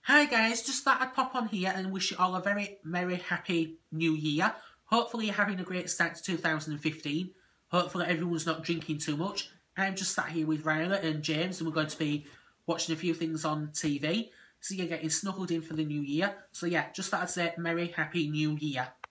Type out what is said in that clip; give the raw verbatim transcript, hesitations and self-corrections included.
Hi guys, just thought I'd pop on here and wish you all a very merry, happy new year. Hopefully you're having a great start to two thousand fifteen. Hopefully everyone's not drinking too much. I'm just sat here with Riley and James and we're going to be watching a few things on T V. So you're getting snuggled in for the new year. So yeah, just thought I'd say merry, happy new year.